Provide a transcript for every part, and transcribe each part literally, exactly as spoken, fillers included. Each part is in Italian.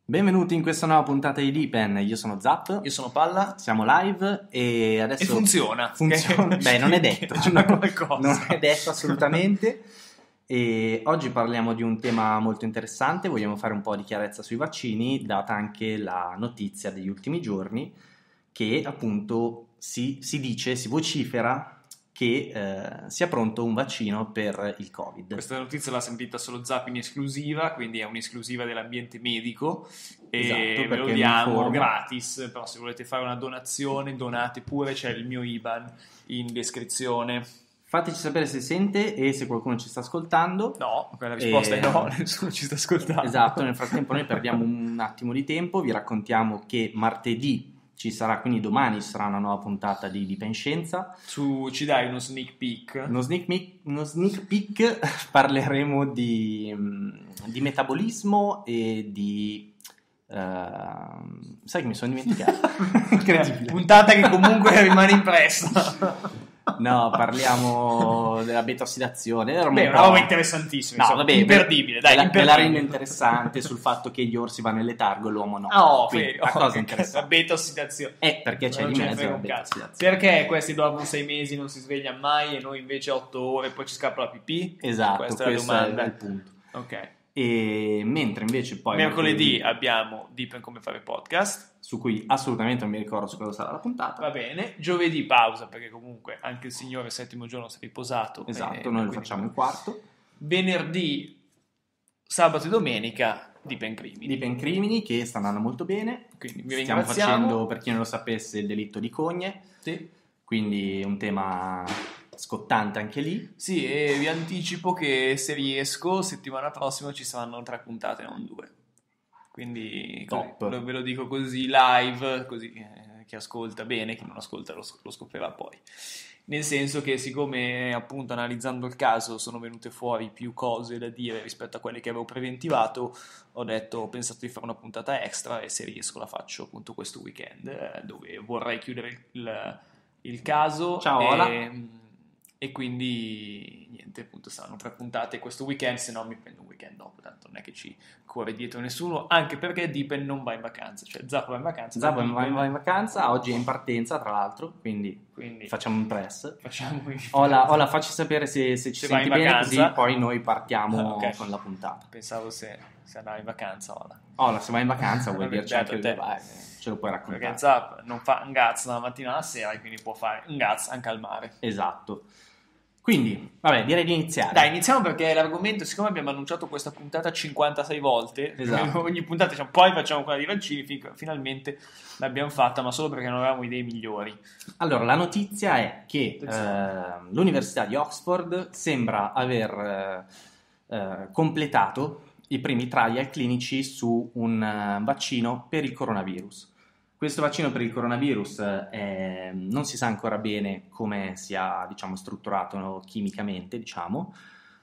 Benvenuti in questa nuova puntata di Deepen. Io sono Zap, io sono Palla, siamo live e adesso e funziona. funziona. Beh, non è detto, no, qualcosa. non è detto assolutamente. E oggi parliamo di un tema molto interessante. Vogliamo fare un po' di chiarezza sui vaccini, data anche la notizia degli ultimi giorni che appunto si, si dice, si vocifera che eh, sia pronto un vaccino per il Covid. Questa notizia l'ha sentita solo Zap in esclusiva, quindi è un'esclusiva dell'ambiente medico e Esatto, ve lo perché diamo mi informo. gratis, però se volete fare una donazione donate pure, c'è il mio I B A N in descrizione. Fateci sapere se sente e se qualcuno ci sta ascoltando. No, la risposta e... è no, nessuno ci sta ascoltando. Esatto, nel frattempo noi perdiamo un attimo di tempo, vi raccontiamo che martedì ci sarà, quindi domani ci sarà una nuova puntata di Deepen Scienza. Su, ci dai uno sneak peek? Uno sneak peek, uno sneak peek parleremo di, di metabolismo e di... Uh, sai che mi sono dimenticato? Incredibile. Puntata che comunque rimane impressa. No, parliamo della beta-ossidazione. Era Beh, una roba interessantissima, no, vabbè, imperdibile, dai, me la, imperdibile. Me la rendo interessante sul fatto che gli orsi vanno in letargo e l'uomo no. Oh, Quindi, fe- una cosa oh, interessante. La beta-ossidazione. Eh, perché c'è Non di ce ne mezzo frega la un cazzo. beta-ossidazione. Perché questi dopo sei mesi non si sveglia mai e noi invece otto ore poi ci scappa la pipì? Esatto, questa, questo è la è domanda. il punto. Ok. E mentre invece poi Mercoledì abbiamo Deepen come fare podcast, su cui assolutamente non mi ricordo su cosa sarà la puntata. va bene. Giovedì pausa perché comunque anche il signore settimo giorno si è riposato. Esatto, e noi lo facciamo in quarto. Venerdì, sabato e domenica Deepen Crimini. Deepen Crimini che sta andando molto bene. Quindi vi Stiamo ringraziamo. facendo, per chi non lo sapesse, il delitto di Cogne. Sì. Quindi un tema scottante anche lì. Sì, e vi anticipo che se riesco settimana prossima ci saranno tre puntate, non due. Quindi così, Top. ve lo dico così live, così eh, chi ascolta bene, chi non ascolta lo, lo scoprirà poi. Nel senso che siccome appunto analizzando il caso sono venute fuori più cose da dire rispetto a quelle che avevo preventivato, ho detto, ho pensato di fare una puntata extra e se riesco la faccio appunto questo weekend, eh, dove vorrei chiudere il, il, il caso. Ciao, e, Ola. E quindi niente, appunto saranno tre puntate questo weekend, se no mi prendo un weekend dopo, tanto non è che ci corre dietro nessuno, anche perché Deepen non va in vacanza, cioè Zap va in vacanza. Zap va in, va in vacanza, oggi è in partenza tra l'altro, quindi, quindi facciamo un press. Facciamo Ola, Ola, facci sapere se, se ci Se senti vai in bene, vacanza. così poi noi partiamo Ah, ok. con la puntata. Pensavo se, se andava in vacanza ora. Ola, se vai in vacanza vuoi Vabbè, dirci beato anche te. dove vai, ce lo puoi Perché raccontare. Zap non fa un gaz dalla mattina alla sera e quindi può fare un gaz anche al mare. Esatto. Quindi, vabbè, direi di iniziare. Dai, iniziamo perché l'argomento, siccome abbiamo annunciato questa puntata cinquantasei volte, Esatto. ogni puntata diciamo poi facciamo quella di vaccini, fin- finalmente l'abbiamo fatta, ma solo perché non avevamo idee migliori. Allora, la notizia è che eh, l'Università di Oxford sembra aver eh, eh, completato i primi trial clinici su un uh, vaccino per il coronavirus. Questo vaccino per il coronavirus eh, non si sa ancora bene come sia, diciamo, strutturato chimicamente, diciamo,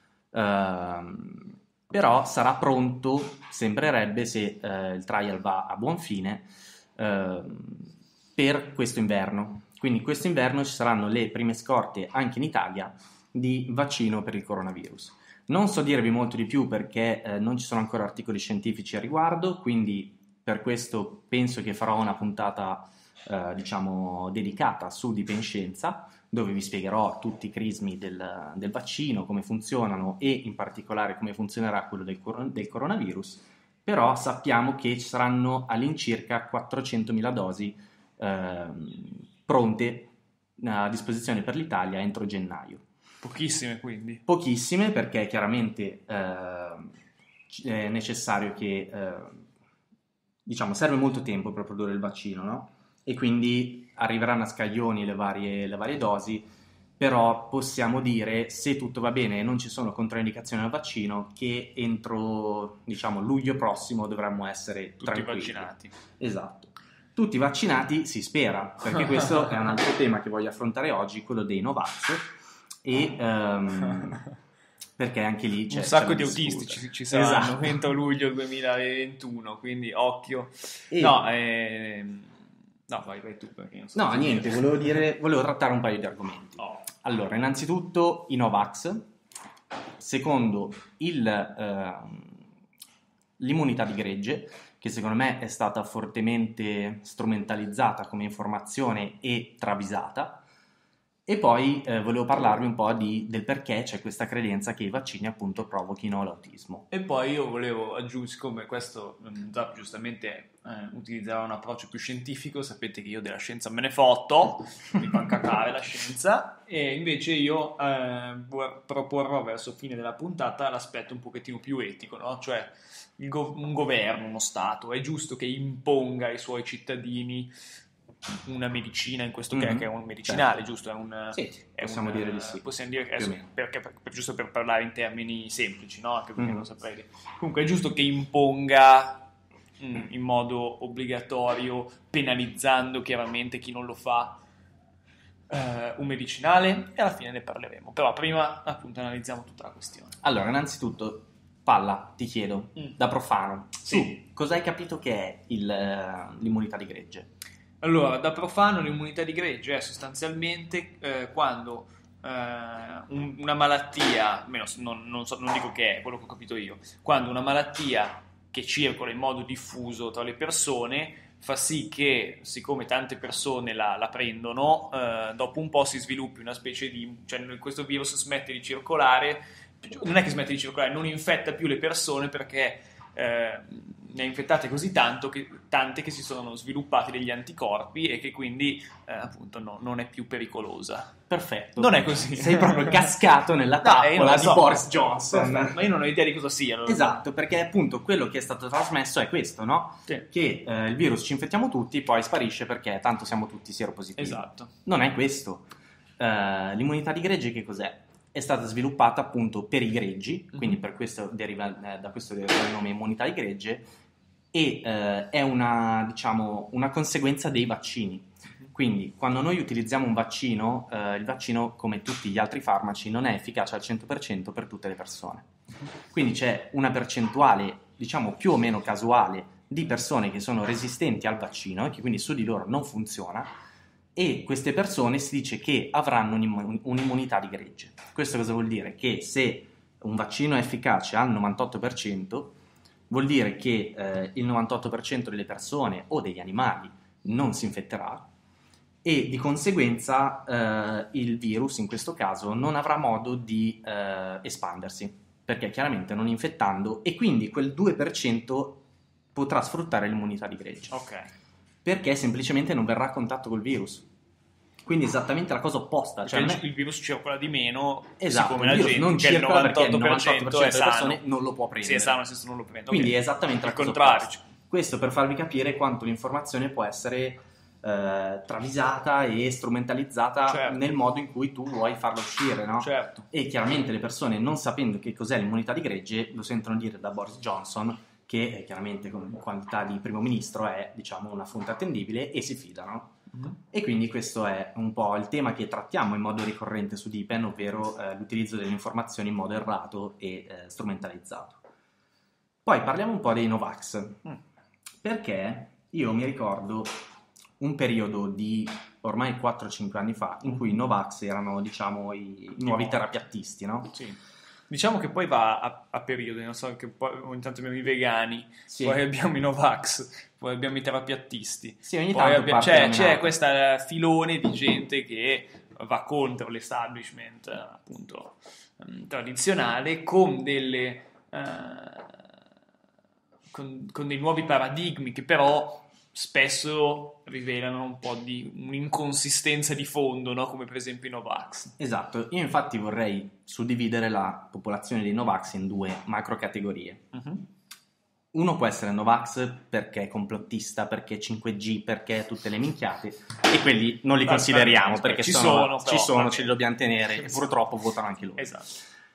ehm, però sarà pronto, sembrerebbe, se eh, il trial va a buon fine, ehm, per questo inverno. Quindi questo inverno ci saranno le prime scorte anche in Italia di vaccino per il coronavirus. Non so dirvi molto di più perché eh, non ci sono ancora articoli scientifici a riguardo, quindi per questo penso che farò una puntata eh, diciamo dedicata su Deepen Scienza, dove vi spiegherò tutti i crismi del, del vaccino, come funzionano e in particolare come funzionerà quello del, cor- del coronavirus. Però sappiamo che ci saranno all'incirca quattrocentomila dosi eh, pronte a disposizione per l'Italia entro gennaio. Pochissime quindi. Pochissime perché chiaramente eh, è necessario che... Eh, diciamo, serve molto tempo per produrre il vaccino, no? E quindi arriveranno a scaglioni le varie, le varie dosi, però possiamo dire, se tutto va bene e non ci sono controindicazioni al vaccino, che entro, diciamo, luglio prossimo dovremmo essere Tutti tranquilli. vaccinati. Esatto. Tutti vaccinati si spera, perché questo è un altro tema che voglio affrontare oggi, quello dei Novax, e... Um, perché anche lì c'è un sacco c'è di discutere. autistici ci, ci saranno Esatto. entro luglio duemilaventuno, quindi occhio. E... No, eh... no, vai, vai tu perché io non so No, cosa niente, dire. volevo dire, volevo trattare un paio di argomenti. Oh. Allora, innanzitutto i Novax, secondo il, eh, l'immunità di gregge, che secondo me è stata fortemente strumentalizzata come informazione e travisata. E poi eh, volevo parlarvi un po' di, del perché c'è questa credenza che i vaccini appunto provochino l'autismo. E poi io volevo aggiungere, siccome questo Zap giustamente eh, utilizzava un approccio più scientifico, sapete che io della scienza me ne fotto, mi fa cacare la scienza, e invece io eh, proporrò verso fine della puntata l'aspetto un pochettino più etico, no? Cioè il go- un governo, uno Stato, è giusto che imponga ai suoi cittadini una medicina, in questo caso, mm-hmm. che è un medicinale, certo. Giusto? È un, sì, è possiamo un, dire di sì. Possiamo dire che è, perché, per, per, giusto per parlare in termini semplici, no? Anche perché mm. non saprei dire. Comunque è giusto che imponga mh, in modo obbligatorio, penalizzando chiaramente chi non lo fa, eh, un medicinale, e alla fine ne parleremo. Però prima appunto analizziamo tutta la questione. Allora, innanzitutto, Palla, ti chiedo, mm. da profano, sì. tu cosa hai capito che è il, l'immunità di gregge? Allora, da profano l'immunità di gregge è sostanzialmente eh, quando eh, un, una malattia, almeno non, non, so, non dico che è quello che ho capito io, quando una malattia che circola in modo diffuso tra le persone fa sì che, siccome tante persone la, la prendono, eh, dopo un po' si sviluppi una specie di, cioè questo virus smette di circolare, non è che smette di circolare, non infetta più le persone perché eh, ne ha infettate così tanto che, tante che si sono sviluppati degli anticorpi e che quindi eh, appunto no, non è più pericolosa. Perfetto. Non è così. Sei proprio cascato nella trappola no, di so. Boris Johnson. Perfetto, ma io non ho idea di cosa sia. Esatto, perché appunto quello che è stato trasmesso è questo, no? Sì. Che eh, il virus ci infettiamo tutti, poi sparisce perché tanto siamo tutti sieropositivi. Esatto. Non è questo. Uh, l'immunità di gregge che cos'è? È stata sviluppata appunto per i greggi, mm-hmm. quindi per questo deriva, eh, da questo deriva il nome immunità di gregge, e eh, è una, diciamo, una conseguenza dei vaccini. Quindi quando noi utilizziamo un vaccino, eh, il vaccino, come tutti gli altri farmaci, non è efficace al cento per cento per tutte le persone. Quindi c'è una percentuale, diciamo, più o meno casuale di persone che sono resistenti al vaccino e che quindi su di loro non funziona, e queste persone si dice che avranno un'immun- un'immunità di gregge. Questo cosa vuol dire? Che se un vaccino è efficace al novantotto per cento, vuol dire che eh, il novantotto per cento delle persone o degli animali non si infetterà, e di conseguenza eh, il virus in questo caso non avrà modo di eh, espandersi, perché chiaramente non infettando, e quindi quel due per cento potrà sfruttare l'immunità di gregge. Ok. Perché semplicemente non verrà a contatto col virus. Quindi esattamente la cosa opposta. Cioè il, è... il virus circola di meno, esatto, siccome il la virus gente non che il novantotto per cento, novantotto per cento è delle persone sano. non lo può prendere. Sì, è sano, nel senso non lo prende. Quindi okay. è esattamente la il cosa contrario. opposta. Questo per farvi capire quanto l'informazione può essere eh, travisata e strumentalizzata, certo. nel modo in cui tu vuoi farla uscire, no? Certo. E chiaramente le persone, non sapendo che cos'è l'immunità di gregge, lo sentono dire da Boris Johnson, che chiaramente con qualità di primo ministro è, diciamo, una fonte attendibile, e si fidano. Mm-hmm. E quindi questo è un po' il tema che trattiamo in modo ricorrente su Deepen, ovvero eh, l'utilizzo delle informazioni in modo errato e eh, strumentalizzato. Poi parliamo un po' dei Novax, mm. perché io mi ricordo un periodo di ormai quattro cinque anni fa in cui i Novax erano, diciamo, i, i nuovi terapiattisti, no? Sì. Diciamo che poi va a, a periodi, non so, che poi ogni tanto abbiamo i vegani, sì. poi abbiamo i Novax, poi abbiamo i terapiattisti. Sì, ogni poi tanto abbiamo, c'è, c'è questa filone di gente che va contro l'establishment, appunto, um, tradizionale, con delle uh, con, con dei nuovi paradigmi che però spesso rivelano un po' di un'inconsistenza di fondo, no? Come per esempio i Novax. Esatto, io infatti vorrei suddividere la popolazione dei Novax in due macro categorie. Uh-huh. Uno può essere Novax perché è complottista, perché è cinque G, perché tutte le minchiate, e quelli non li Beh, consideriamo beh, perché ci sono, sono, ci però, sono ce li dobbiamo tenere, e sì. purtroppo votano anche loro. Esatto.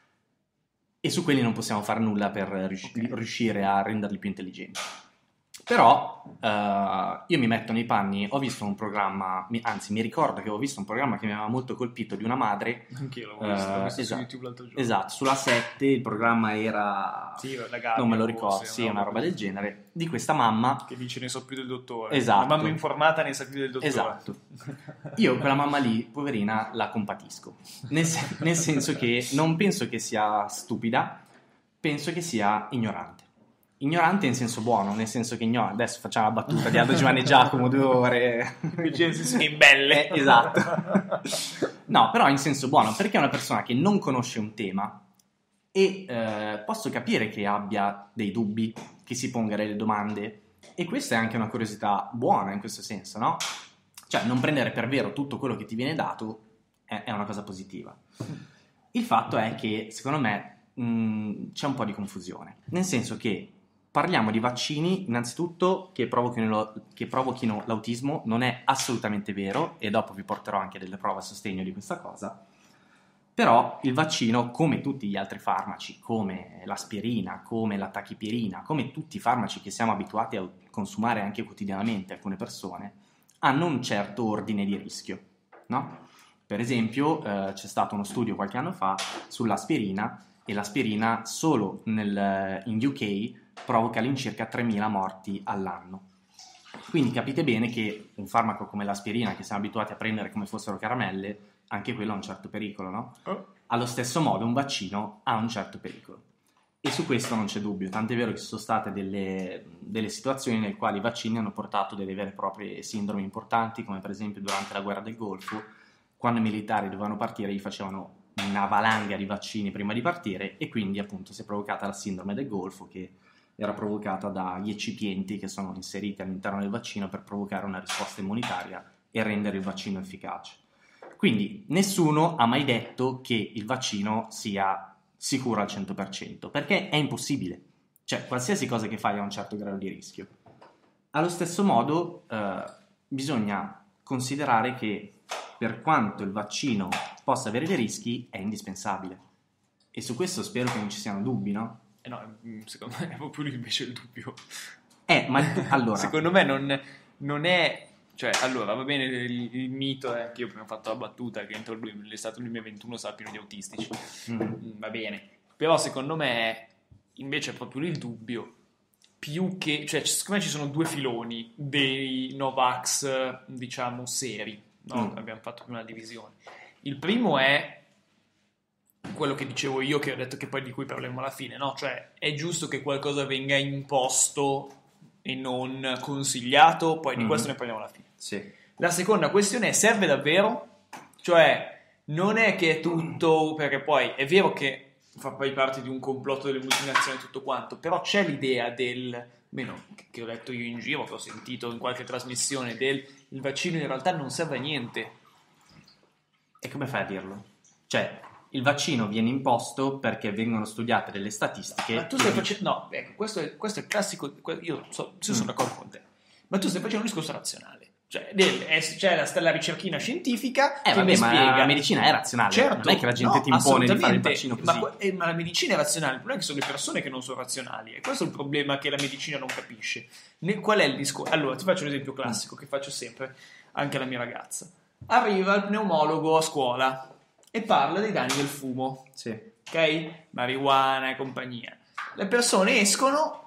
E su quelli non possiamo fare nulla per rius- okay. riuscire a renderli più intelligenti. Però uh, io mi metto nei panni, ho visto un programma, mi, anzi mi ricordo che ho visto un programma che mi aveva molto colpito, di una madre. Anch'io l'ho visto, uh, l'ho visto esatto, su YouTube l'altro giorno. Esatto, sulla sette il programma era, sì, la gabbia, non me lo ricordo, forse, sì, una, una roba del genere, di questa mamma. Che dice ne so più del dottore. Esatto. La mamma informata ne sa più del dottore. Esatto. Io quella mamma lì, poverina, la compatisco. Nel, sen- nel senso che non penso che sia stupida, penso che sia ignorante. ignorante in senso buono, nel senso che ignora. Adesso facciamo la battuta di Aldo Giovanni e Giacomo, due ore. Nel senso che imbelle. Eh, esatto. No, però in senso buono, perché è una persona che non conosce un tema e eh, posso capire che abbia dei dubbi, che si ponga delle domande, e questa è anche una curiosità buona in questo senso, no? Cioè, non prendere per vero tutto quello che ti viene dato è, è una cosa positiva. Il fatto è che, secondo me, mh, c'è un po' di confusione, nel senso che parliamo di vaccini, innanzitutto, che provochino, lo, che provochino l'autismo, non è assolutamente vero, e dopo vi porterò anche delle prove a sostegno di questa cosa. Però il vaccino, come tutti gli altri farmaci, come l'aspirina, come la tachipirina, come tutti i farmaci che siamo abituati a consumare anche quotidianamente alcune persone, hanno un certo ordine di rischio, no? Per esempio, eh, c'è stato uno studio qualche anno fa sull'aspirina, e l'aspirina solo nel, in U K provoca all'incirca tremila morti all'anno. Quindi capite bene che un farmaco come l'aspirina, che siamo abituati a prendere come fossero caramelle, anche quello ha un certo pericolo, no? Oh. Allo stesso modo un vaccino ha un certo pericolo. E su questo non c'è dubbio, tant'è vero che ci sono state delle, delle situazioni nelle quali i vaccini hanno portato delle vere e proprie sindromi importanti, come per esempio durante la guerra del Golfo, quando i militari dovevano partire gli facevano una valanga di vaccini prima di partire, e quindi appunto si è provocata la sindrome del Golfo, che era provocata dagli eccipienti che sono inseriti all'interno del vaccino per provocare una risposta immunitaria e rendere il vaccino efficace. Quindi nessuno ha mai detto che il vaccino sia sicuro al cento per cento, perché è impossibile. Cioè, qualsiasi cosa che fai ha un certo grado di rischio. Allo stesso modo, eh, bisogna considerare che per quanto il vaccino possa avere dei rischi, è indispensabile. E su questo spero che non ci siano dubbi, no? Eh no, secondo me è proprio lì invece il dubbio. Eh, ma allora... secondo me non, non è... Cioè, allora, va bene, il, il mito è che io prima ho fatto la battuta che entro l'estate duemilaventuno sarà pieno di autistici. Mm. Va bene. Però secondo me invece è proprio lì il dubbio. Più che... Cioè, secondo me ci sono due filoni dei Novax, diciamo, seri. No? Mm. Abbiamo fatto prima una divisione. Il primo è quello che dicevo io, che ho detto che poi di cui parleremo alla fine, no? Cioè, è giusto che qualcosa venga imposto e non consigliato, poi di mm. questo ne parliamo alla fine. Sì. La seconda questione è: serve davvero? Cioè, non è che è tutto, perché poi è vero che fa poi parte di un complotto delle multinazionali e tutto quanto, però c'è l'idea del, meno che ho letto io in giro, che ho sentito in qualche trasmissione, del il vaccino in realtà non serve a niente. E come fai a dirlo? Cioè, il vaccino viene imposto perché vengono studiate delle statistiche. Ma tu stai facendo... No, ecco, questo è, questo è il classico... Io, so, io sono d'accordo con te. Ma tu stai facendo un discorso razionale. Cioè, del, è, c'è la, la ricerchina scientifica eh, che vabbè, mi ma spiega... la medicina è razionale. Certo, non è che la gente no, ti impone di fare il vaccino così. Ma, eh, ma la medicina è razionale. Il problema è che sono le persone che non sono razionali. E questo è il problema che la medicina non capisce. Ne, qual è il discorso? Allora, ti faccio un esempio classico che faccio sempre anche alla mia ragazza. Arriva il pneumologo a scuola e parla dei danni del fumo. Sì. Ok? Marijuana e compagnia. Le persone escono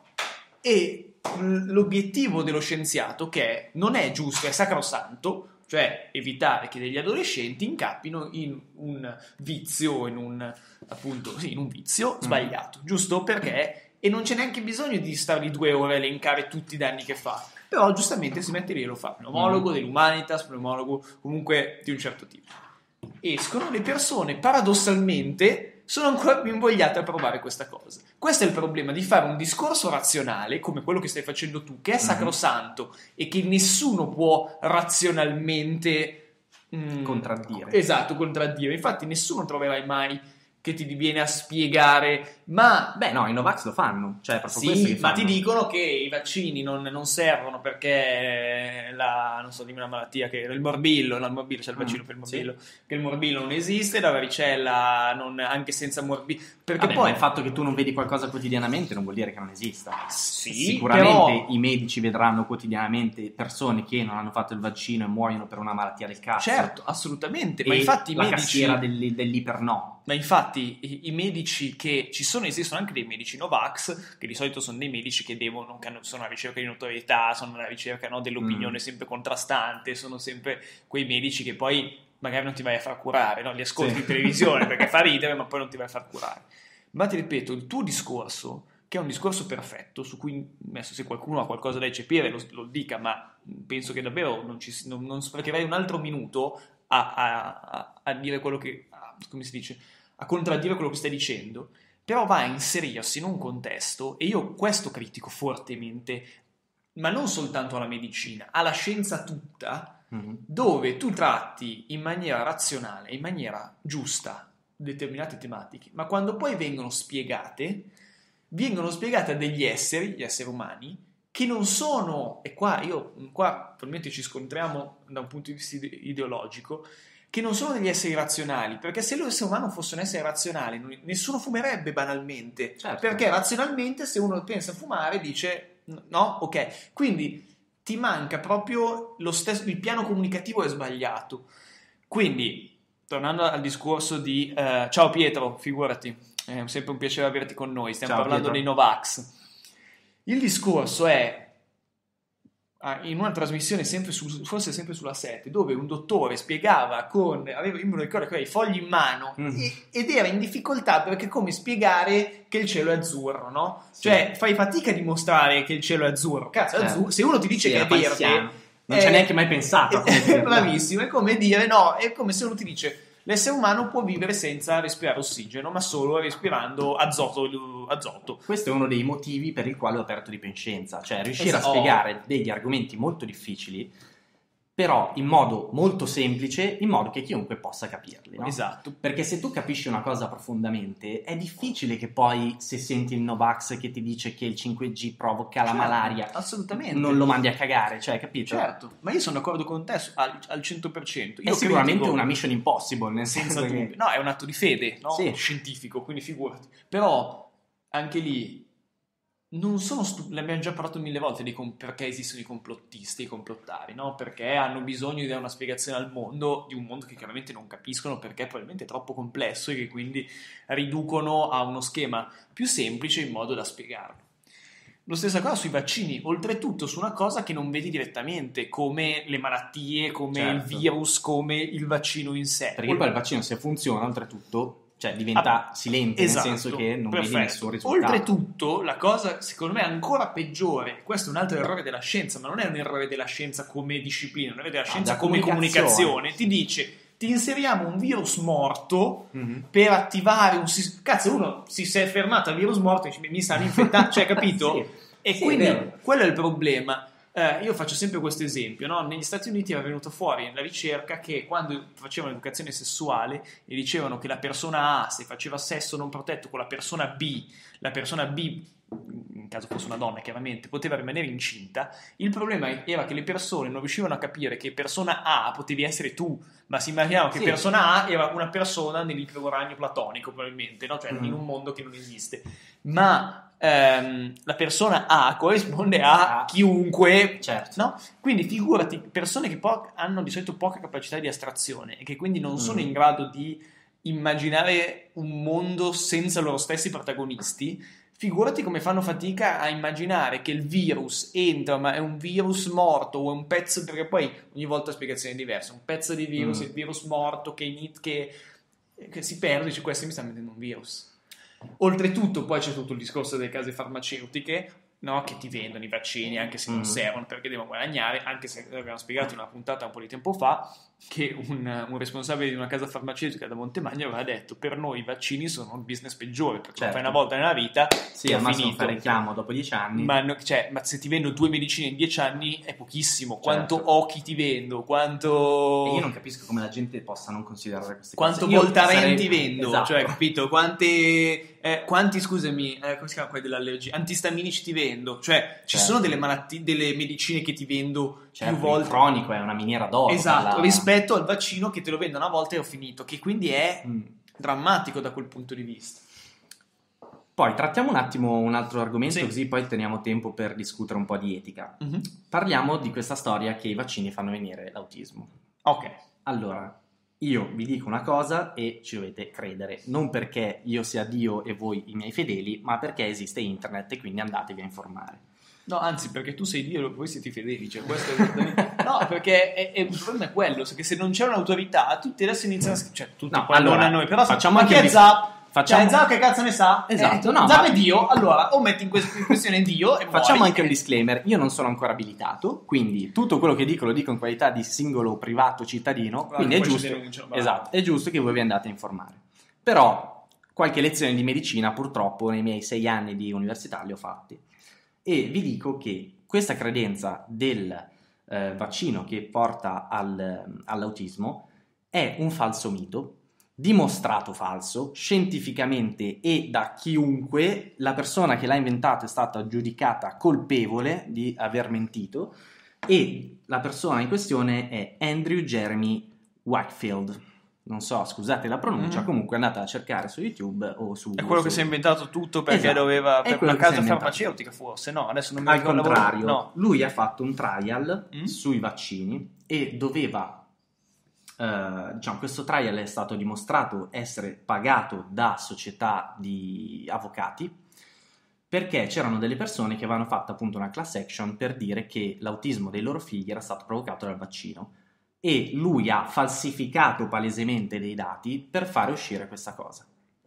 e l'obiettivo dello scienziato, che è, non è giusto, è sacrosanto, cioè evitare che degli adolescenti incappino in un vizio, in un appunto, sì, in un vizio mm. sbagliato, giusto? Perché, e non c'è neanche bisogno di stare lì due ore a elencare tutti i danni che fa, però giustamente si mette lì e lo fa, pneumologo mm. dell'Humanitas, pneumologo comunque di un certo tipo. Escono le persone, paradossalmente sono ancora più invogliate a provare questa cosa. Questo è il problema di fare un discorso razionale come quello che stai facendo tu, che è sacrosanto mm-hmm. e che nessuno può razionalmente mm, contraddire. Esatto, contraddire. Infatti nessuno troverai mai che ti viene a spiegare, ma... Beh no, i Novax lo fanno, cioè proprio sì, questo che ma fanno. ti dicono che i vaccini non, non servono perché la, non so, dimmi una malattia, che il morbillo, no, il morbillo, c'è il vaccino mm, per il morbillo, sì. Che il morbillo non esiste, la varicella non, anche senza morbillo, perché Vabbè, poi... il fatto che tu non vedi qualcosa quotidianamente non vuol dire che non esista. Sì, sicuramente però... i medici vedranno quotidianamente persone che non hanno fatto il vaccino e muoiono per una malattia del cazzo. Certo, assolutamente, e ma infatti i la medici... cassiera dell'i, dell'iper no. Ma infatti i, i medici che ci sono, esistono anche dei medici Novax, che di solito sono dei medici che devono, che hanno, sono alla ricerca di notorietà, sono alla ricerca, no, dell'opinione mm. sempre contrastante, sono sempre quei medici che poi magari non ti vai a far curare, no? Li ascolti sì. in televisione perché fa ridere, ma poi non ti vai a far curare. Ma ti ripeto, il tuo discorso che è un discorso perfetto, su cui adesso se qualcuno ha qualcosa da eccepire lo, lo dica, ma penso che davvero non, ci, non, non sprecherei un altro minuto a, a, a dire quello che, a, come si dice, a contraddire quello che stai dicendo, però va a inserirsi in un contesto, e io questo critico fortemente, ma non soltanto alla medicina, alla scienza tutta, mm-hmm. dove tu tratti in maniera razionale, in maniera giusta determinate tematiche, ma quando poi vengono spiegate, vengono spiegate a degli esseri, gli esseri umani, che non sono, e qua io, qua probabilmente ci scontriamo da un punto di vista ideologico, che non sono degli esseri razionali, perché se l'essere umano fosse un essere razionale, nessuno fumerebbe banalmente, certo. Perché razionalmente se uno pensa a fumare dice no, ok, quindi ti manca proprio lo stesso, il piano comunicativo è sbagliato. Quindi, tornando al discorso di uh, ciao Pietro, figurati, è sempre un piacere averti con noi, stiamo ciao, parlando Pietro. Dei Novax. Il discorso è in una trasmissione sempre su, forse sempre sulla sette, dove un dottore spiegava con, aveva, io me lo ricordo, i fogli in mano mm. e, ed era in difficoltà perché come spiegare che il cielo è azzurro, no? Sì. Cioè fai fatica a dimostrare che il cielo è azzurro, cazzo è certo. azzurro, se uno ti dice sì, che è verde non eh, ci ha neanche mai pensato è bravissimo, è come dire no, è come se uno ti dice l'essere umano può vivere senza respirare ossigeno, ma solo respirando azoto. azoto. Questo è uno dei motivi per il quale ho aperto Deep in Scienza, cioè riuscire esatto. a spiegare degli argomenti molto difficili, però in modo molto semplice, in modo che chiunque possa capirli. No? Esatto. Perché se tu capisci una cosa profondamente, è difficile che poi, se senti il Novax che ti dice che il cinque G provoca la certo, malaria, assolutamente. non lo mandi a cagare, cioè, capito? Certo, ma io sono d'accordo con te al, al cento per cento. Io è sicuramente critico, una mission impossible, nel senso senso che... che... No, è un atto di fede, no? Sì. Scientifico, quindi figurati. Però, anche lì, non sono stu- l'abbiamo già parlato mille volte di com- perché esistono i complottisti, i complottari, no? Perché hanno bisogno di dare una spiegazione al mondo, di un mondo che chiaramente non capiscono perché probabilmente è troppo complesso e che quindi riducono a uno schema più semplice in modo da spiegarlo. Lo stessa cosa sui vaccini, oltretutto su una cosa che non vedi direttamente, come le malattie, come certo. il virus, come il vaccino in sé. Perché poi il vaccino, se funziona, oltretutto... cioè diventa ah, silente, esatto, nel senso che non perfetto. Vedi nessun risultato. Oltretutto, la cosa secondo me ancora peggiore, questo è un altro errore della scienza, ma non è un errore della scienza come disciplina, non è un errore della scienza ah, come comunicazione. comunicazione, ti dice ti inseriamo un virus morto mm-hmm. per attivare un sistema, cazzo uno si è fermato al virus morto e dice mi stanno infettando, cioè capito? Sì. E sì, quindi è quello è il problema. Eh, io faccio sempre questo esempio, no? Negli Stati Uniti era venuto fuori la ricerca che quando facevano l'educazione sessuale e dicevano che la persona A, se faceva sesso non protetto con la persona B, la persona B, in caso fosse una donna chiaramente, poteva rimanere incinta, il problema era che le persone non riuscivano a capire che persona A potevi essere tu, ma si immaginavano che sì. persona A era una persona nell'iperuranio platonico probabilmente, no? Cioè mm. in un mondo che non esiste, ma ehm, la persona A corrisponde a chiunque, certo. no? Quindi figurati persone che po- hanno di solito poca capacità di astrazione e che quindi non mm. sono in grado di immaginare un mondo senza loro stessi protagonisti. Figurati come fanno fatica a immaginare che il virus entra, ma è un virus morto o è un pezzo, perché poi ogni volta spiegazione diversa, un pezzo di virus, mm. il virus morto che, init- che, che si perde, dice questo mi sta mettendo un virus. Oltretutto poi c'è tutto il discorso delle case farmaceutiche, no, che ti vendono i vaccini anche se non mm. servono perché devono guadagnare, anche se abbiamo spiegato in una puntata un po' di tempo fa che un, un responsabile di una casa farmaceutica da Montemagno aveva detto per noi i vaccini sono il business peggiore perché certo. lo fai una volta nella vita sì, al massimo fai richiamo dopo dieci anni ma, no, cioè, ma se ti vendo due medicine in dieci anni è pochissimo, quanto certo. occhi ti vendo, quanto e io non capisco come la gente possa non considerare queste quanto cose quanto Voltaren sarei... ti vendo esatto. cioè capito, quante eh, quanti scusami eh, come si chiama quelli dell'allergia, antistaminici ti vendo, cioè ci certo. sono delle malattie, delle medicine che ti vendo certo, più volte, il cronico è una miniera d'oro esatto, la... rispetto al vaccino che te lo vendo una volta e ho finito, che quindi è mm. drammatico da quel punto di vista. Poi trattiamo un attimo un altro argomento, sì. così poi teniamo tempo per discutere un po' di etica. Mm-hmm. Parliamo di questa storia che i vaccini fanno venire l'autismo. Ok. Allora, io vi dico una cosa e ci dovete credere, non perché io sia Dio e voi i miei fedeli, ma perché esiste internet e quindi andatevi a informare. No, anzi, perché tu sei Dio e voi siete fedeli, cioè questo è no, perché è, è, il problema è quello, che se non c'è un'autorità, tutti adesso iniziano a cioè tutti no, allora, allora noi, però facciamo anche anche a Zap facciamo... Cioè, Zao che cazzo ne sa? Esatto, eh, no, Zao ma... è Dio, allora o metti in, quest- in questione Dio e facciamo muori. anche un disclaimer, io non sono ancora abilitato, quindi tutto quello che dico lo dico in qualità di singolo privato cittadino, Guarda, quindi è poi ci giusto, denunciano, va. esatto, è giusto che voi vi andate a informare. Però qualche lezione di medicina purtroppo nei miei sei anni di università le ho fatte e vi dico che questa credenza del eh, vaccino che porta al, all'autismo è un falso mito, dimostrato falso, scientificamente e da chiunque. La persona che l'ha inventato è stata giudicata colpevole di aver mentito e la persona in questione è Andrew Jeremy Wakefield. Non so, scusate la pronuncia, Mm-hmm. comunque andate a cercare su YouTube o su... È quello su... che si è inventato tutto perché Esatto, doveva... è per quello una che si è casa inventato. farmaceutica forse, no? Adesso non mi Al ricordo. contrario, No. lui ha fatto un trial Mm? sui vaccini e doveva, eh, diciamo, questo trial è stato dimostrato essere pagato da società di avvocati perché c'erano delle persone che avevano fatto appunto una class action per dire che l'autismo dei loro figli era stato provocato dal vaccino e lui ha falsificato palesemente dei dati per fare uscire questa cosa.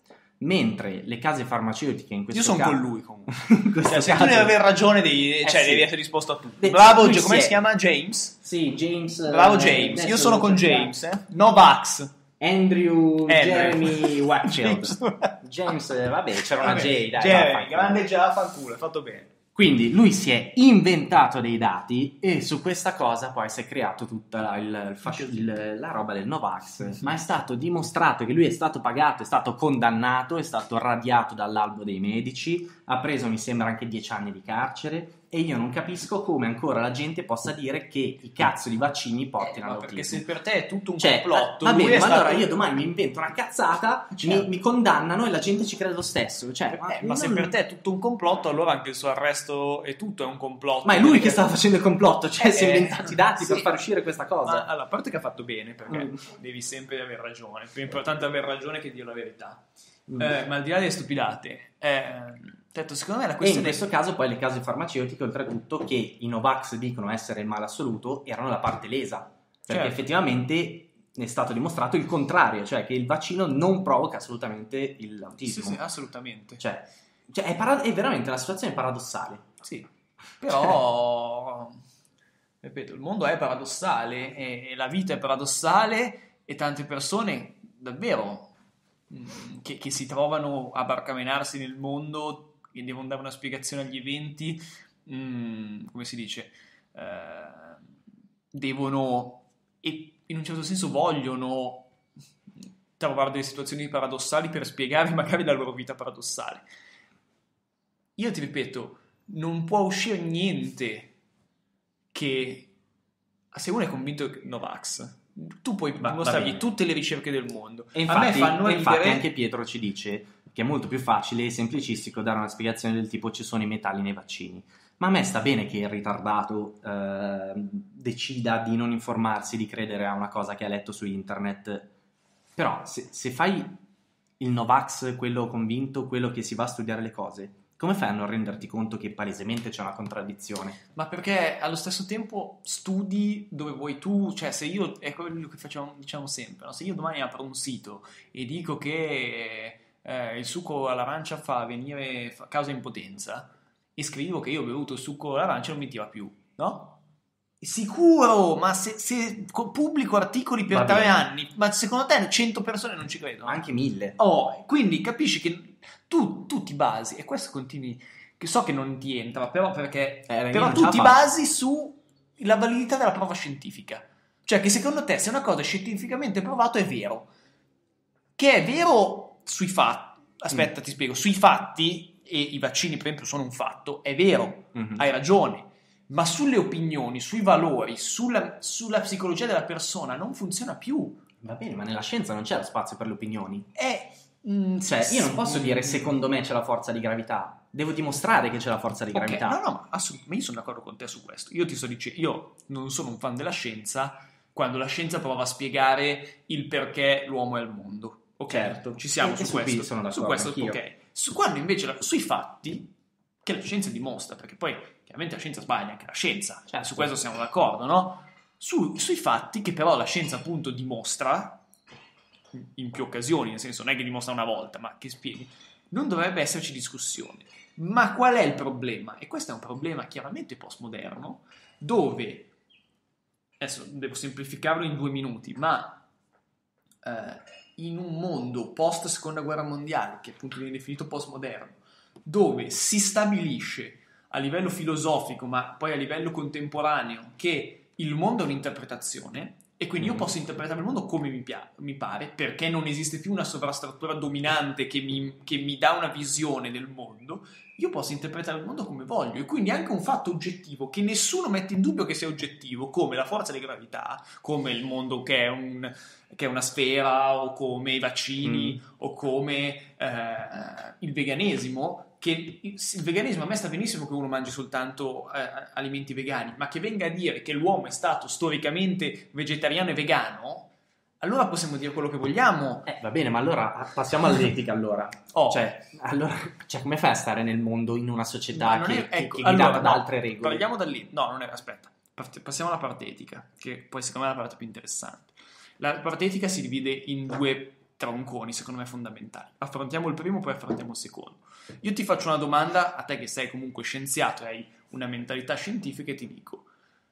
Mentre le case farmaceutiche in questo Io sono caso... con lui comunque. in questo Cioè, se tu caso- devi aver ragione, devi, Eh cioè, sì. devi essere disposto a tutto. De- Bravo, lui Gi- come si si è- chiama? James? Sì, James... Bravo eh, James. adesso Io sono lo con cerchiamo. James, eh. Novax. Andrew Andrew. Jeremy Wakefield. James. James, eh, vabbè, c'era una Vabbè, J, dai. Jeremy, vaffanculo. grande già, fa il culo, hai fatto bene. Quindi lui si è inventato dei dati e su questa cosa poi si è creato tutta la, il, il fasc- il- la roba del Novax, ma è stato dimostrato che lui è stato pagato, è stato condannato, è stato radiato dall'albo dei medici, ha preso mi sembra anche dieci anni di carcere e io non capisco come ancora la gente possa dire che i cazzo di vaccini portino Ma all'autismo. perché se per te è tutto un Cioè, complotto, va lui bene, è ma stato... allora io domani mi invento una cazzata, Certo. mi, mi condannano e la gente ci crede lo stesso. Cioè, Eh, ma se non- per te è tutto un complotto, allora anche il suo arresto e tutto è un complotto. Ma è lui Perché- che stava facendo il complotto, cioè si è Eh, inventato i dati sì. per far uscire questa cosa. Ma, allora, a parte che ha fatto bene, perché Mm. devi sempre aver ragione. Più importante aver ragione che dire la verità. Mm. Eh, ma al di là delle stupidate, eh, detto, secondo me la E in questione questo caso poi le case farmaceutiche, oltretutto, che i Novax dicono essere il male assoluto, erano la parte lesa. Perché Certo. effettivamente è stato dimostrato il contrario, cioè che il vaccino non provoca assolutamente Sì, l'autismo. sì, assolutamente. Cioè, cioè è, para- è veramente una situazione paradossale. Sì, però, ripeto, il mondo è paradossale e la vita è paradossale e tante persone davvero mh, che, che si trovano a barcamenarsi nel mondo e devono dare una spiegazione agli eventi, mh, come si dice, eh, devono e in un certo senso vogliono trovare delle situazioni paradossali per spiegare magari la loro vita paradossale. Io ti ripeto, non può uscire niente che, se uno è convinto che Novax, tu puoi Va- va dimostrargli bene. tutte le ricerche del mondo. E A me infatti, fanno e infatti ridere- anche Pietro ci dice che è molto più facile e semplicistico dare una spiegazione del tipo ci sono i metalli nei vaccini. Ma a me sta bene che il ritardato eh, decida di non informarsi, di credere a una cosa che ha letto su internet. Però se, se fai il Novax, quello convinto, quello che si va a studiare le cose, come fai a non renderti conto che palesemente c'è una contraddizione? Ma perché allo stesso tempo studi dove vuoi tu, cioè se io, è quello che facciamo, diciamo sempre, no? Se io domani apro un sito e dico che eh, il succo all'arancia fa venire, fa, causa impotenza, e scrivo che io ho bevuto il succo all'arancia non mi tira più, no? Sicuro, ma se, se co- pubblico articoli per Va tre bene. anni, ma secondo te cento persone non ci credono? Anche mille. Oh, quindi capisci che tu, tu ti basi, e questo continui, che so che non ti entra, però perché Eh, io però non ce tu la ti faccio. basi sulla validità della prova scientifica. Cioè che secondo te se una cosa è scientificamente provato è vero. Che è vero sui fatti. Aspetta, Mm. ti spiego. Sui fatti, e i vaccini per esempio sono un fatto, è vero, Mhm. hai ragione. Ma sulle opinioni, sui valori, sulla, sulla psicologia della persona non funziona più. Va bene, ma nella scienza non c'è lo spazio per le opinioni. È... mm, Cioè, io non posso mm, dire secondo me c'è la forza di gravità, devo dimostrare che c'è la forza di Ok, gravità. no, no, ma assolutamente, io sono d'accordo con te su questo. Io ti sto dicendo, io non sono un fan della scienza quando la scienza prova a spiegare il perché l'uomo è al mondo. Ok, Certo. ci siamo E- su e su qui questo. sono su d'accordo questo, anch'io. ok. Su, quando invece la- sui fatti, che la scienza dimostra, perché poi chiaramente la scienza sbaglia, anche la scienza, cioè, su questo siamo d'accordo, no? Su- sui fatti che però la scienza appunto dimostra, in più occasioni, nel senso non è che dimostra una volta, ma che spieghi, non dovrebbe esserci discussione. Ma qual è il problema? E questo è un problema chiaramente postmoderno, dove, adesso devo semplificarlo in due minuti, ma eh, in un mondo post seconda guerra mondiale, che appunto viene definito postmoderno, dove si stabilisce a livello filosofico, ma poi a livello contemporaneo, che il mondo è un'interpretazione, e quindi io posso interpretare il mondo come mi, pia- mi pare, perché non esiste più una sovrastruttura dominante che mi, che mi dà una visione del mondo. Io posso interpretare il mondo come voglio, e quindi anche un fatto oggettivo che nessuno mette in dubbio che sia oggettivo, come la forza di gravità, come il mondo che è, un, che è una sfera, o come i vaccini, mm. o come eh, il veganesimo, che il veganesimo, a me sta benissimo che uno mangi soltanto eh, alimenti vegani, ma che venga a dire che l'uomo è stato storicamente vegetariano e vegano, allora possiamo dire quello che vogliamo. Eh, va bene, ma allora passiamo all'etica allora. Oh. Cioè, allora, cioè, come fai a stare nel mondo in una società che, è, ecco, che è guidata allora, da altre regole? Parliamo da lì. No, non è, aspetta. Passiamo alla parte etica, che poi secondo me è la parte più interessante. La parte etica si divide in due tronconi, secondo me fondamentali. Affrontiamo il primo, poi affrontiamo il secondo. Io ti faccio una domanda, a te che sei comunque scienziato e hai una mentalità scientifica, e ti dico: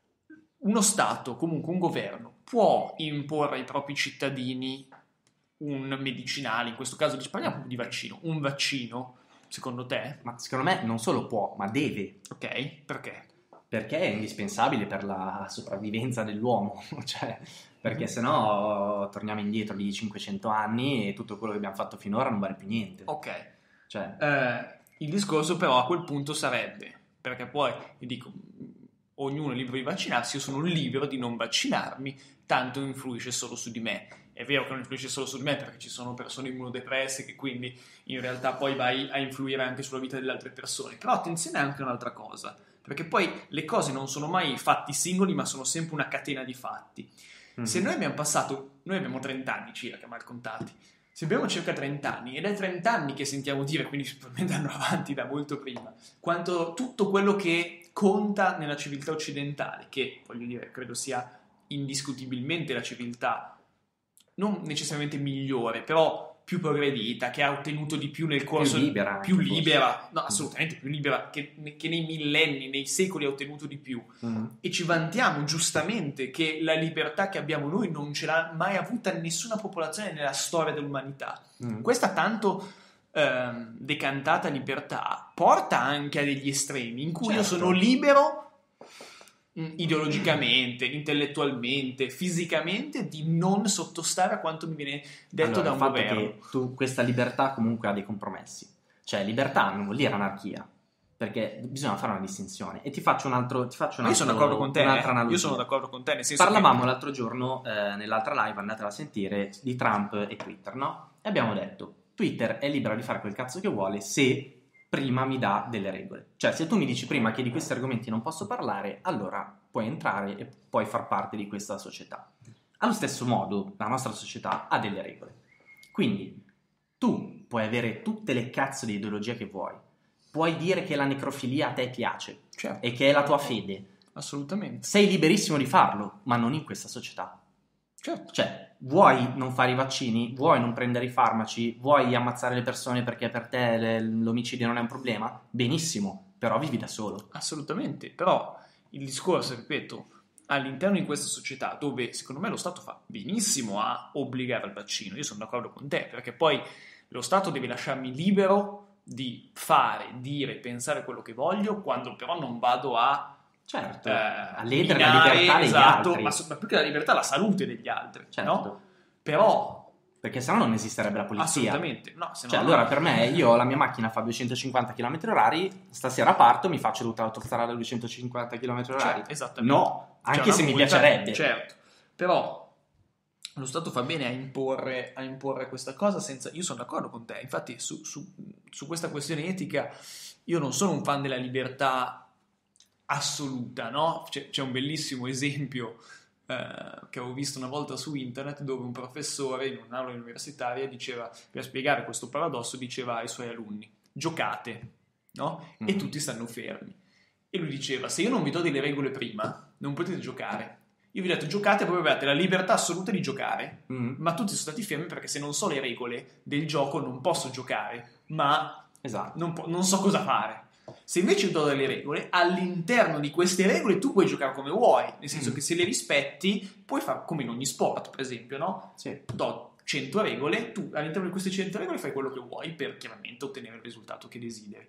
uno Stato, comunque un governo, può imporre ai propri cittadini un medicinale, in questo caso parliamo di vaccino, un vaccino, secondo te? Ma secondo me non solo può, ma deve. Ok, perché? Perché è indispensabile per la sopravvivenza dell'uomo, cioè, perché sennò torniamo indietro di cinquecento anni e tutto quello che abbiamo fatto finora non vale più niente. Ok, cioè. eh, il discorso però a quel punto sarebbe, perché poi io dico, ognuno è libero di vaccinarsi, io sono libero di non vaccinarmi, tanto influisce solo su di me. È vero che non influisce solo su di me, perché ci sono persone immunodepresse che quindi in realtà poi vai a influire anche sulla vita delle altre persone. Però attenzione anche a un'altra cosa, perché poi le cose non sono mai fatti singoli, ma sono sempre una catena di fatti. Mm. Se noi abbiamo passato, noi abbiamo trenta anni circa, mal contati, se abbiamo circa trenta anni, ed è trenta anni che sentiamo dire, quindi probabilmente andranno avanti da molto prima, quanto tutto quello che conta nella civiltà occidentale, che voglio dire, credo sia indiscutibilmente la civiltà non necessariamente migliore, però più progredita, che ha ottenuto di più nel corso, più libera, più libera no, assolutamente più libera, che, che nei millenni, nei secoli ha ottenuto di più. Mm. E ci vantiamo giustamente che la libertà che abbiamo noi non ce l'ha mai avuta nessuna popolazione nella storia dell'umanità. Mm. Questa tanto ehm, decantata libertà porta anche a degli estremi in cui certo. io sono libero ideologicamente, intellettualmente, fisicamente, di non sottostare a quanto mi viene detto allora, da un governo. Che tu questa libertà comunque ha dei compromessi, cioè libertà non vuol dire anarchia, perché bisogna fare una distinzione. E ti faccio un altro, ti faccio un altro, io sono d'accordo con te, un'altra eh? analogia. Io sono d'accordo con te, nel senso parlavamo che... l'altro giorno eh, nell'altra live, andatela a sentire, di Trump e Twitter, no? E abbiamo detto Twitter è libero di fare quel cazzo che vuole se prima mi dà delle regole. Cioè, se tu mi dici prima che di questi argomenti non posso parlare, allora puoi entrare e puoi far parte di questa società. Allo stesso modo, la nostra società ha delle regole. Quindi, tu puoi avere tutte le cazzo di ideologie che vuoi. Puoi dire che la necrofilia a te piace, certo. e che è la tua fede. Assolutamente. Sei liberissimo di farlo, ma non in questa società. Certo. Cioè, vuoi non fare i vaccini, vuoi non prendere i farmaci, vuoi ammazzare le persone perché per te le, l'omicidio non è un problema? Benissimo, però vivi da solo. Assolutamente, però il discorso, ripeto, all'interno di questa società dove secondo me lo Stato fa benissimo a obbligare al vaccino, io sono d'accordo con te, perché poi lo Stato deve lasciarmi libero di fare, dire, pensare quello che voglio, quando però non vado a certo, eh, a ledere la libertà degli esatto, altri. Ma, ma più che la libertà, la salute degli altri, certo. no? Però perché sennò non esisterebbe la polizia. Assolutamente, no, se no cioè, no. allora per me, io la mia macchina fa duecentocinquanta chilometri orari, stasera parto, mi faccio tutta l'autostrada a duecentocinquanta chilometri orari. Certo, esattamente. No, anche se mi piacerebbe. Certo, però lo Stato fa bene a imporre, a imporre questa cosa senza... Io sono d'accordo con te, infatti su, su, su questa questione etica io non sono un fan della libertà assoluta, no? C'è, c'è un bellissimo esempio eh, che avevo visto una volta su internet, dove un professore in un'aula universitaria diceva, per spiegare questo paradosso, diceva ai suoi alunni: giocate, no? Mm. E tutti stanno fermi. E lui diceva: se io non vi do delle regole prima, non potete giocare. Io vi ho detto giocate, proprio avete la libertà assoluta di giocare, mm. ma tutti sono stati fermi perché se non so le regole del gioco non posso giocare, ma esatto. non, po- non so cosa fare. Se invece do delle regole, all'interno di queste regole tu puoi giocare come vuoi, nel senso mm. che se le rispetti puoi fare come in ogni sport, per esempio, no? Sì. Do cento regole, tu all'interno di queste cento regole fai quello che vuoi per chiaramente ottenere il risultato che desideri.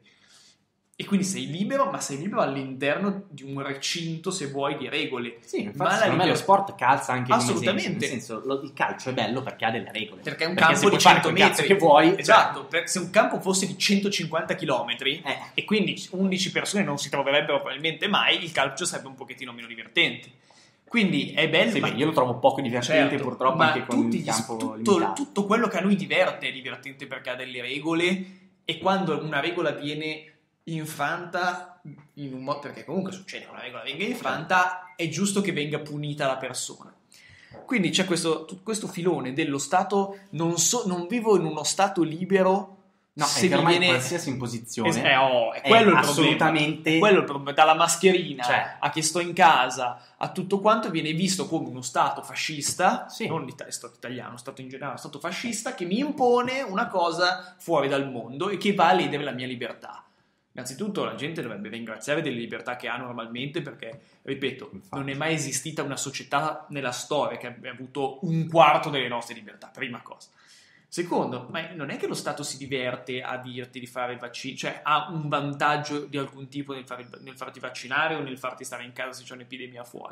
E quindi sei libero, ma sei libero all'interno di un recinto, se vuoi, di regole. Sì, infatti, ma secondo liber- me lo sport calza anche assolutamente. come esempio. Nel senso, lo, il calcio è bello perché ha delle regole. Perché è un perché campo di cento metri che vuoi. Esatto, per, se un campo fosse di centocinquanta chilometri eh. e quindi undici persone non si troverebbero probabilmente mai, il calcio sarebbe un pochettino meno divertente. Quindi è bello. Sì, ma... beh, io lo trovo poco divertente, certo, purtroppo, ma anche con tutti il gli, campo tutto, limitato. tutto quello che a noi diverte è divertente perché ha delle regole, e quando una regola viene infranta, in un modo, perché comunque succede che una regola venga infranta, è giusto che venga punita la persona. Quindi c'è questo, questo filone dello Stato, non, so, non vivo in uno Stato libero. No, se è che ormai viene... qualsiasi imposizione es- è, oh, è quello è il assolutamente problema. È quello il problema. Dalla mascherina cioè... a che sto in casa a tutto quanto viene visto come uno Stato fascista, sì. non l'Italia, Stato italiano, Stato in generale, Stato fascista che mi impone una cosa fuori dal mondo e che va a ledere la mia libertà. Innanzitutto la gente dovrebbe ringraziare delle libertà che ha normalmente perché, ripeto, infatti, non è mai esistita una società nella storia che abbia avuto un quarto delle nostre libertà, prima cosa. Secondo, ma non è che lo Stato si diverte a dirti di fare il vaccino, cioè ha un vantaggio di alcun tipo nel, fare, nel farti vaccinare o nel farti stare in casa se c'è un'epidemia fuori.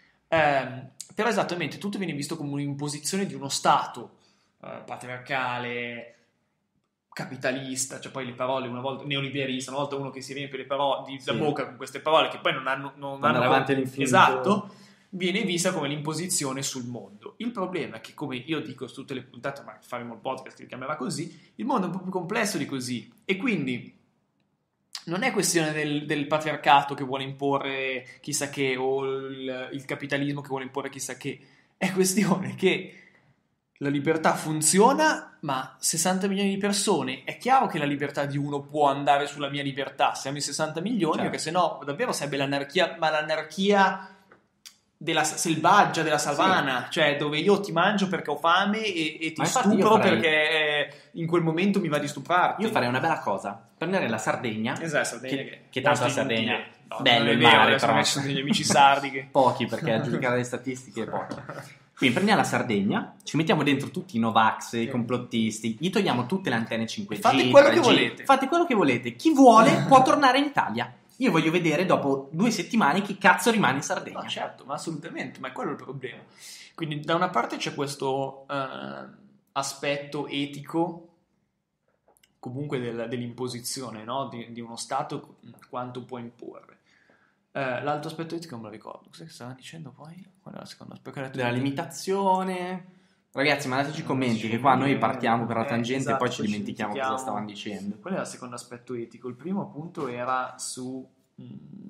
Eh, però esattamente tutto viene visto come un'imposizione di uno Stato eh, patriarcale, capitalista, cioè poi le parole una volta neoliberista, una volta uno che si riempie le parole di, sì. la bocca con queste parole che poi non hanno, non hanno avanti all'infinito. Esatto, viene vista come l'imposizione sul mondo. Il problema è che, come io dico su tutte le puntate, ma faremo il podcast che si chiamerà così, il mondo è un po' più complesso di così, e quindi non è questione del, del patriarcato che vuole imporre chissà che, o il, il capitalismo che vuole imporre chissà che, è questione che la libertà funziona, ma sessanta milioni di persone, è chiaro che la libertà di uno può andare sulla mia libertà, siamo in sessanta milioni, certo. Perché sennò davvero sarebbe l'anarchia, ma l'anarchia della selvaggia, della savana, sì. Cioè dove io ti mangio perché ho fame e, e ti stupro farei... perché in quel momento mi va di stuprarti. Io farei una bella cosa, prendere la Sardegna, esatto, Sardegna che, che, che tanto la Sardegna, no, bello il vero, mare, però sono degli amici sardi che... pochi, perché a giudicare le statistiche pochi. Quindi prendiamo la Sardegna, ci mettiamo dentro tutti i Novax, sì. I complottisti, gli togliamo tutte le antenne cinque G. Fate quello che volete. Fate quello che volete. Chi vuole può tornare in Italia. Io voglio vedere dopo due settimane chi cazzo rimane in Sardegna. No, certo, ma assolutamente, ma è quello il problema. Quindi da una parte c'è questo uh, aspetto etico, comunque del, dell'imposizione, no? di, di uno Stato, quanto può imporre. Uh, l'altro aspetto etico non me lo ricordo. Cos'è che stava dicendo poi? Qual è la seconda? Della limitazione. Ragazzi, mandateci i commenti, che qua noi partiamo per la tangente eh, esatto, e poi ci dimentichiamo cosa stavano dicendo. Qual era il secondo aspetto etico? Il primo appunto era su mm,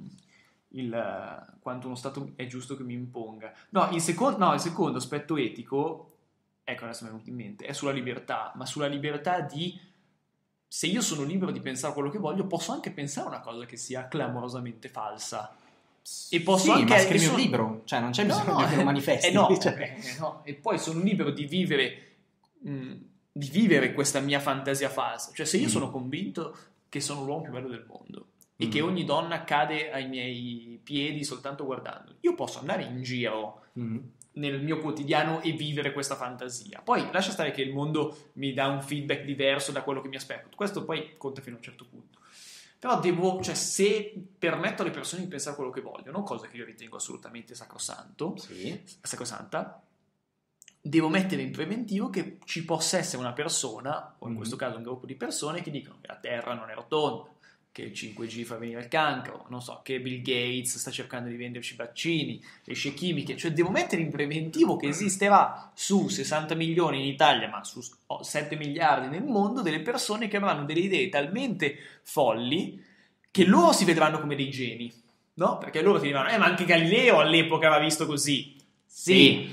il quanto uno Stato è giusto che mi imponga. No, il secondo, no, il secondo aspetto etico, ecco adesso mi è venuto in mente, è sulla libertà, ma sulla libertà di, se io sono libero di pensare quello che voglio, posso anche pensare una cosa che sia clamorosamente falsa. E posso sì, anche ma scrivi sono... un libro, cioè non c'è bisogno no, no, che lo manifesti. Eh, no, cioè. eh, no. E poi sono libero di vivere mh, di vivere questa mia fantasia falsa. Cioè se io mm. sono convinto che sono l'uomo più bello del mondo mm. e che ogni donna cade ai miei piedi soltanto guardando, io posso andare in giro mm. nel mio quotidiano e vivere questa fantasia. Poi lascia stare che il mondo mi dà un feedback diverso da quello che mi aspetto. Questo poi conta fino a un certo punto. Però devo, cioè, se permetto alle persone di pensare quello che vogliono, cosa che io ritengo assolutamente sacrosanto, sì. sacrosanta, devo mettere in preventivo che ci possa essere una persona, o in mm-hmm. questo caso un gruppo di persone, che dicono che la Terra non è rotonda, che il cinque G fa venire il cancro, non so, che Bill Gates sta cercando di venderci vaccini, le scie chimiche, cioè devo mettere in preventivo che esisterà su sessanta milioni in Italia, ma su sette miliardi nel mondo, delle persone che avranno delle idee talmente folli che loro si vedranno come dei geni, no? Perché loro ti diranno, eh ma anche Galileo all'epoca aveva visto così. Sì.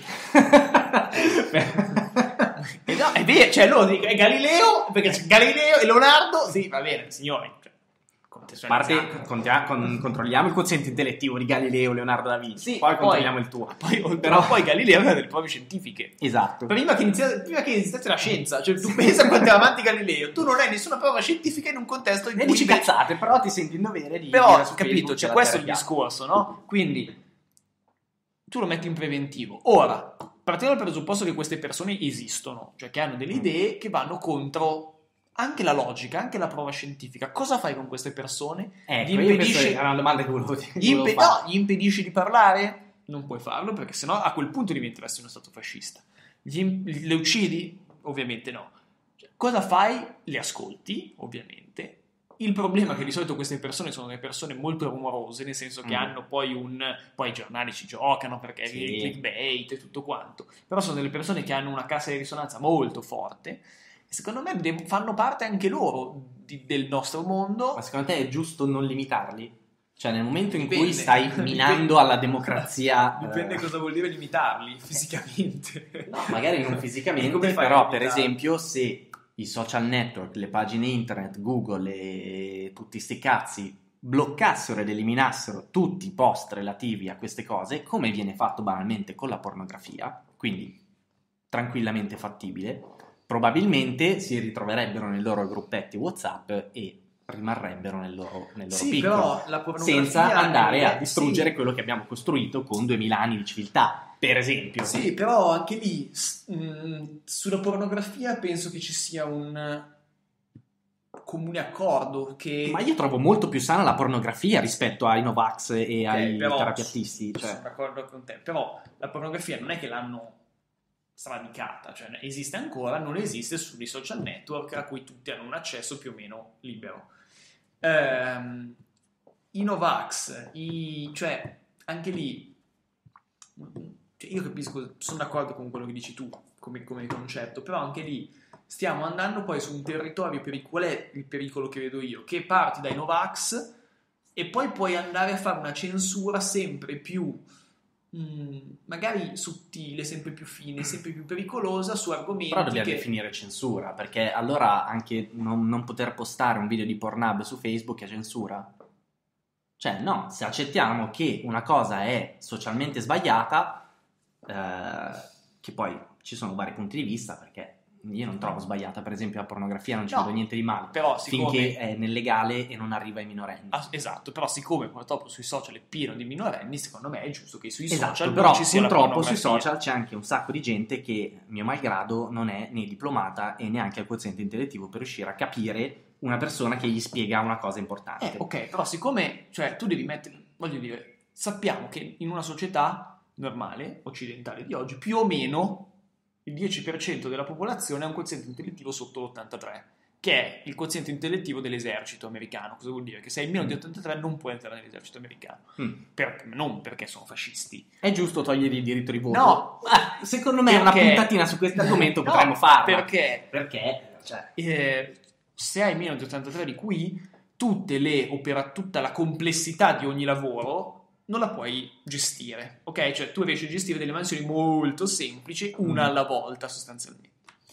E no, è vero, cioè loro dicono, è Galileo, perché c'è Galileo e Leonardo, sì, va bene, signori. A parte contia- con- controlliamo il quoziente intellettivo di Galileo, Leonardo da Vinci, sì, poi, poi controlliamo il tuo. Poi, però poi Galileo aveva delle prove scientifiche. Esatto. Prima che, iniziasse, prima che iniziasse la scienza, cioè tu pensa quanto è avanti Galileo, tu non hai nessuna prova scientifica in un contesto in Ne cui dici cazzate, però ti senti in dovere di però dire su capito, Facebook c'è che questo la il Terra è piatta. discorso, no? Quindi tu lo metti in preventivo. Ora, partiamo dal presupposto che queste persone esistono, cioè che hanno delle idee che vanno contro anche la logica, anche la prova scientifica. Cosa fai con queste persone? Ecco, Gli io impedisci, questa è una domanda che volevo, che gli, volevo impe- fare. no, gli impedisci di parlare? Non puoi farlo perché sennò a quel punto diventeresti uno stato fascista. Gli im- le uccidi? Ovviamente no. Cioè, cosa fai? Le ascolti, ovviamente. Il problema è che di solito queste persone sono delle persone molto rumorose, nel senso che Mm. hanno poi un... poi i giornali ci giocano perché Sì. il clickbait e tutto quanto, però sono delle persone che hanno una cassa di risonanza molto forte e secondo me de- fanno parte anche loro di- del nostro mondo. Ma secondo te è giusto non limitarli? Cioè nel momento in Dipende. cui stai Dipende. minando alla democrazia... Dipende eh, cosa vuol dire limitarli fisicamente. No, magari non fisicamente, Come fai però a per limitarli? esempio se i social network, le pagine internet, Google e tutti sti cazzi bloccassero ed eliminassero tutti i post relativi a queste cose, come viene fatto banalmente con la pornografia, quindi tranquillamente fattibile, probabilmente si ritroverebbero nei loro gruppetti WhatsApp e rimarrebbero nel loro, nel loro Sì, piccolo, però la pornografia senza andare a è- distruggere sì. quello che abbiamo costruito con duemila anni di civiltà, per esempio. Sì, però anche lì s- mh, sulla pornografia penso che ci sia un comune accordo che Ma io trovo molto più sana la pornografia rispetto ai Novax e Ok, ai però terapiattisti. sono Cioè, d'accordo con te, però la pornografia non è che l'hanno sradicata, cioè esiste ancora, non esiste sui social network a cui tutti hanno un accesso più o meno libero. Ehm, I Novax, i, cioè anche lì, cioè, io capisco, sono d'accordo con quello che dici tu come, come concetto, però anche lì stiamo andando poi su un territorio pericolo. Qual è il pericolo che vedo io? Che parti dai Novax e poi puoi andare a fare una censura sempre più mh, magari sottile, sempre più fine, sempre più pericolosa su argomenti però dobbiamo che... definire censura, perché allora anche non, non poter postare un video di Pornhub su Facebook è censura. Cioè, no, se accettiamo che una cosa è socialmente sbagliata, eh, che poi ci sono vari punti di vista, perché io non trovo sbagliata, per esempio, la pornografia, non ci No, vedo niente di male, però siccome... finché è nel legale e non arriva ai minorenni. Ah, esatto, però siccome purtroppo sui social è pieno di minorenni, secondo me è giusto che sui Esatto, social però non ci sia la purtroppo sui pornografia. social c'è anche un sacco di gente che, mio malgrado, non è né diplomata e neanche al quoziente intellettivo per riuscire a capire una persona che gli spiega una cosa importante. Eh, ok, però siccome, cioè, tu devi mettere, voglio dire, sappiamo che in una società normale, occidentale di oggi, più o meno il dieci per cento della popolazione ha un quoziente intellettivo sotto l'ottantatré, che è il quoziente intellettivo dell'esercito americano. Cosa vuol dire? Che se hai meno di ottantatré non puoi entrare nell'esercito americano. Mm. Per- non perché sono fascisti. È giusto togliere il diritto di voto? No! Ah, secondo me una Perché- puntatina su questo argomento No, potremmo farla. Perché? Perché? Cioè, Eh, se hai meno di ottantatré di Q I, tutte le opera, tutta la complessità di ogni lavoro non la puoi gestire, ok? Cioè tu riesci a gestire delle mansioni molto semplici, una Mm. alla volta sostanzialmente.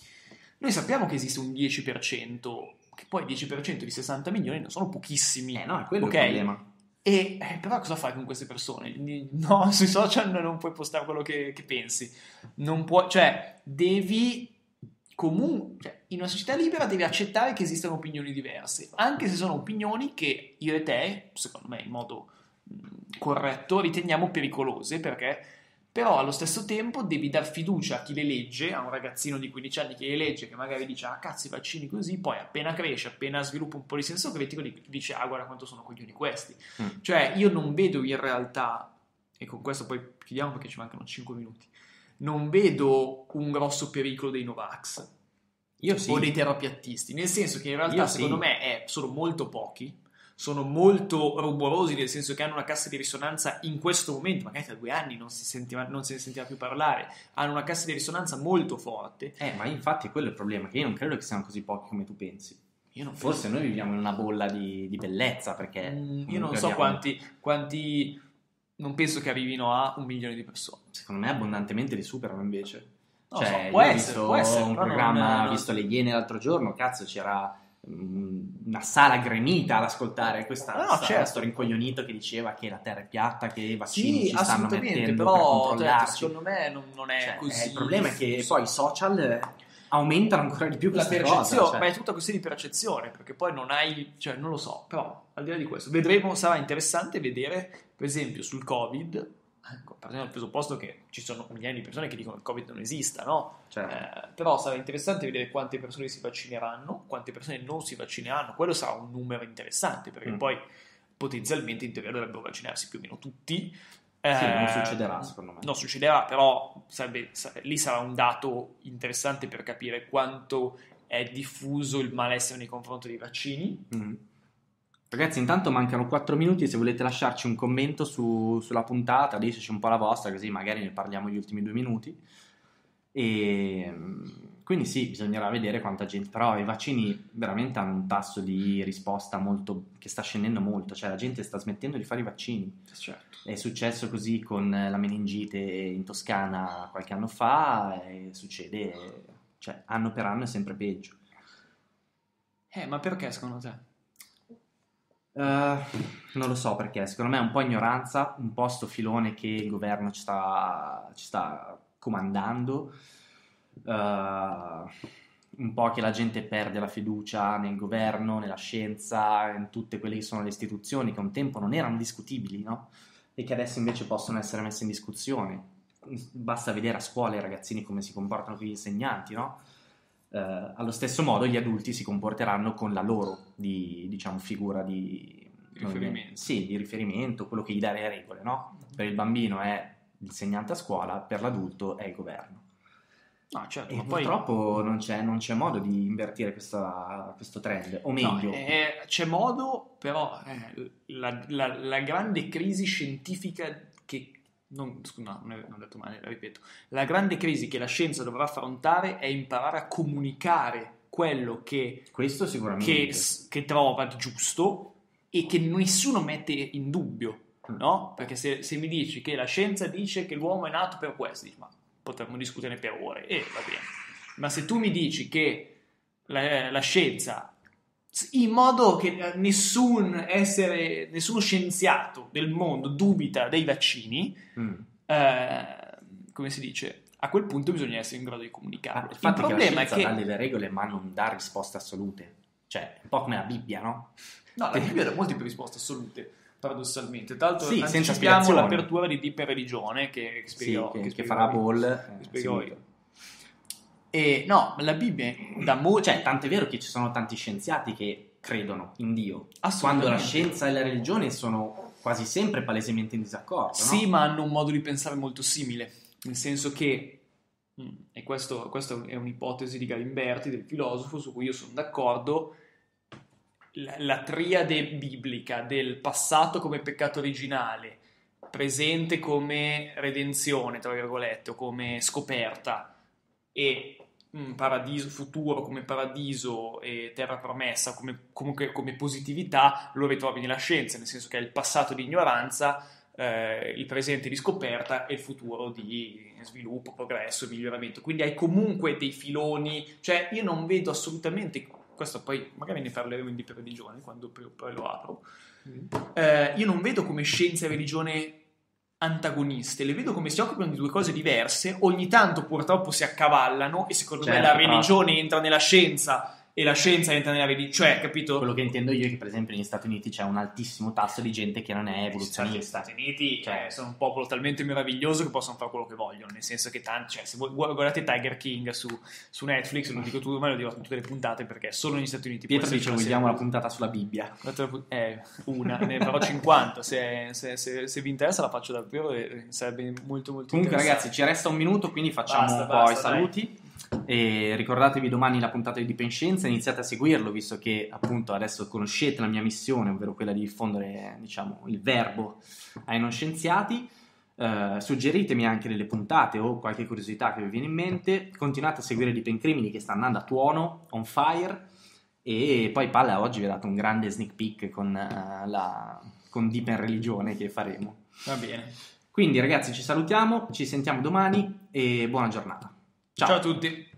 Noi sappiamo che esiste un dieci per cento, che poi il dieci per cento di sessanta milioni non sono pochissimi, eh no, è quello ok? il problema. E eh, però cosa fai con queste persone? No, sui social non puoi postare quello che, che pensi, non puoi, cioè devi comunque, cioè, in una società libera devi accettare che esistano opinioni diverse, anche se sono opinioni che io e te, secondo me in modo mh, corretto, riteniamo pericolose, perché però allo stesso tempo devi dar fiducia a chi le legge, a un ragazzino di quindici anni che le legge, che magari dice ah cazzo i vaccini così, poi appena cresce, appena sviluppa un po' di senso critico dice ah guarda quanto sono coglioni questi. Mm. Cioè io non vedo in realtà, e con questo poi chiudiamo perché ci mancano cinque minuti, non vedo un grosso pericolo dei Novax Io sì. o dei terapiattisti, nel senso che in realtà Io secondo sì. me è, sono molto pochi, sono molto rumorosi, nel senso che hanno una cassa di risonanza in questo momento, magari tra due anni non si sentiva, non se ne sentiva più parlare, hanno una cassa di risonanza molto forte. Eh, ma infatti quello è il problema, che io non credo che siano così pochi come tu pensi. Io non Forse noi viviamo in una bolla di, di bellezza, perché... Mm, io non comunque so abbiamo- quanti, quanti, non penso che arrivino a un milione di persone. Secondo me abbondantemente li superano invece. Non lo Cioè, so, può io ho essere, visto può essere, un però non- programma, non- ho visto le Iene l'altro giorno, cazzo, c'era una sala gremita ad ascoltare questa no, sta- certo. sto rincoglionito che diceva che la terra è piatta, che i vaccini Sì, ci stanno assolutamente, mettendo però per certo, controllarci. secondo me non, non è Cioè, così. eh, il problema è che poi i social eh, aumentano ancora di più la questa percezione, cosa, cioè. ma è tutta questione di percezione, perché poi non hai, cioè non lo so, però al di là di questo, vedremo, sarà interessante vedere, per esempio, sul Covid, ecco, partiamo dal presupposto che ci sono migliaia di persone che dicono che il Covid non esista, no? Certo. Eh, però sarà interessante vedere quante persone si vaccineranno, quante persone non si vaccineranno, quello sarà un numero interessante, perché Mm. poi potenzialmente in teoria dovrebbero vaccinarsi più o meno tutti. Sì, non Eh, succederà, secondo me. Non succederà, però sarebbe, sa- lì sarà un dato interessante per capire quanto è diffuso il malessere nei confronti dei vaccini. Mm. Ragazzi, intanto mancano quattro minuti, se volete lasciarci un commento su- sulla puntata, diteci un po' la vostra, così magari ne parliamo gli ultimi due minuti. E mm, quindi sì, bisognerà vedere quanta gente, però i vaccini veramente hanno un tasso di risposta molto, che sta scendendo molto, cioè la gente sta smettendo di fare i vaccini. Certo. È successo così con la meningite in Toscana qualche anno fa e succede, cioè anno per anno è sempre peggio. Eh, ma perché secondo te? Uh, non lo so perché, secondo me è un po' ignoranza, un po' sto filone che il governo ci sta, ci sta comandando, uh, un po' che la gente perde la fiducia nel governo, nella scienza, in tutte quelle che sono le istituzioni che un tempo non erano discutibili, no? E che adesso invece possono essere messe in discussione. Basta vedere a scuola i ragazzini come si comportano con gli insegnanti, no? Uh, allo stesso modo gli adulti si comporteranno con la loro di, diciamo, figura di riferimento. Sì, di riferimento, quello che gli dà le regole, no? Per il bambino è l'insegnante a scuola, per l'adulto è il governo. No, certo, E ma purtroppo poi... non c'è, non c'è modo di invertire questa, questo trend, o meglio... No, eh, c'è modo, però eh, la, la, la grande crisi scientifica che... Non, no, non ho detto male, ripeto. La grande crisi che la scienza dovrà affrontare è imparare a comunicare quello che, Questo sicuramente. che, che trova di giusto e che nessuno mette in dubbio, no? Perché se, se mi dici che la scienza dice che l'uomo è nato per questo, dici, ma potremmo discutere per ore, e va bene. Ma se tu mi dici che la, la scienza, in modo che nessun essere, nessuno scienziato del mondo dubita dei vaccini, mm. eh, come si dice, a quel punto bisogna essere in grado di comunicarlo. Il, il problema è che dà delle regole ma non dà risposte assolute, cioè un po' come la Bibbia, no? No, la Bibbia dà molte più risposte assolute, paradossalmente. Tra l'altro sì, anticipiamo l'apertura di Deep Religione che, che spiegherò, sì, che, che, che farà Ball, che spiegherò io. E no, la Bibbia da mo- cioè, tant'è vero che ci sono tanti scienziati che credono in Dio, quando la scienza e la religione sono quasi sempre palesemente in disaccordo, sì, no? ma hanno un modo di pensare molto simile, nel senso che, e questo, questo è un'ipotesi di Galimberti, del filosofo, su cui io sono d'accordo, la, la triade biblica del passato come peccato originale, presente come redenzione, tra virgolette, o come scoperta, e un paradiso futuro come paradiso e terra promessa come, comunque come positività, lo ritrovi nella scienza, nel senso che è il passato di ignoranza, eh, il presente di scoperta e il futuro di sviluppo, progresso, miglioramento. Quindi hai comunque dei filoni, cioè io non vedo assolutamente, questo poi magari ne parleremo in Deep Religione quando poi, poi lo apro, mm. eh, io non vedo come scienza e religione antagoniste, le vedo come si occupano di due cose diverse, ogni tanto purtroppo si accavallano e secondo certo, me la religione però... entra nella scienza e la scienza entra nella religione, cioè, capito? Quello che intendo io è che per esempio negli Stati Uniti c'è un altissimo tasso di gente che non è evoluzionista. Gli Stati Uniti cioè, sono un popolo talmente meraviglioso che possono fare quello che vogliono, nel senso che tanti, cioè, se voi guardate Tiger King su, su Netflix, lo dico tu, ma lo dirò in tutte le puntate perché solo negli Stati Uniti. Pietro dice vogliamo la puntata sulla Bibbia. Eh, una, ne farò cinquanta, se, se, se, se vi interessa la faccio davvero e sarebbe molto molto comunque ragazzi ci resta un minuto, quindi facciamo basta, un po' basta, i saluti dai. E ricordatevi domani la puntata di Deep in Scienza, iniziate a seguirlo visto che appunto adesso conoscete la mia missione, ovvero quella di diffondere diciamo il verbo ai non scienziati. Uh, suggeritemi anche delle puntate o qualche curiosità che vi viene in mente, continuate a seguire Deep in Crimini che sta andando a tuono, on fire, e poi Palla oggi vi ha dato un grande sneak peek con, uh, la, con Deep in Religione che faremo. Va bene. Quindi ragazzi ci salutiamo, ci sentiamo domani e buona giornata. Ciao, Ciao a tutti.